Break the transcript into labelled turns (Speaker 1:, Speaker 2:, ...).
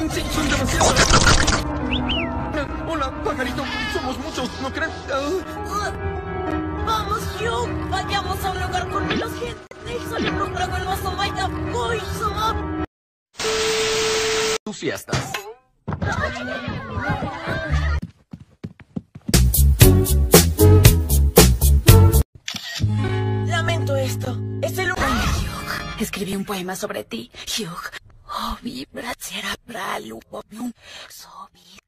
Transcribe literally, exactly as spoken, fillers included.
Speaker 1: Sí, son demasiados. Hola, pajarito. Somos muchos, ¿no creen?
Speaker 2: Vamos, Hugh. Vayamos a un lugar con menos gente. Solo no para el vaso, Maida. Voy, Sama.
Speaker 1: Tus fiestas.
Speaker 2: Lamento esto. Es el lugar. Hugh, escribí un poema sobre ti, Hugh. Oh, vibra, será pralu, sobi.